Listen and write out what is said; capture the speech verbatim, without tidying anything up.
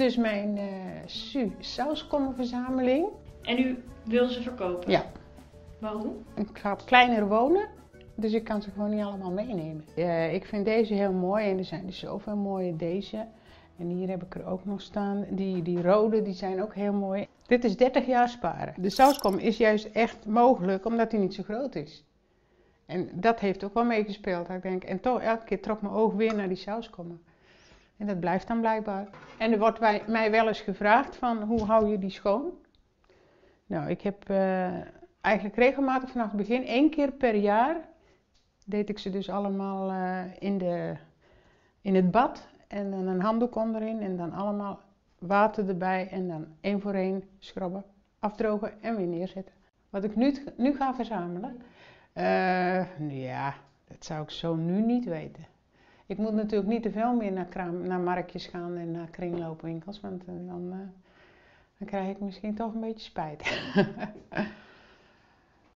dus mijn uh, Su sauskommenverzameling. En u wil ze verkopen? Ja. Waarom? Ik ga kleiner wonen, dus ik kan ze gewoon niet allemaal meenemen. Uh, ik vind deze heel mooi en er zijn er zoveel mooie deze. En hier heb ik er ook nog staan. Die, die rode die zijn ook heel mooi. Dit is dertig jaar sparen. De sauskom is juist echt mogelijk omdat hij niet zo groot is. En dat heeft ook wel meegespeeld. Dat ik denk, en toch elke keer trok mijn oog weer naar die sauskommen. En dat blijft dan blijkbaar. En er wordt wij, mij wel eens gevraagd van hoe hou je die schoon? Nou, ik heb uh, eigenlijk regelmatig vanaf het begin, één keer per jaar, deed ik ze dus allemaal uh, in, de, in het bad. En dan een handdoek onderin en dan allemaal water erbij en dan één voor één schrobben, afdrogen en weer neerzetten. Wat ik nu, nu ga verzamelen, uh, ja, dat zou ik zo nu niet weten. Ik moet natuurlijk niet te veel meer naar, kraam, naar marktjes gaan en naar kringloopwinkels, want dan, uh, dan krijg ik misschien toch een beetje spijt.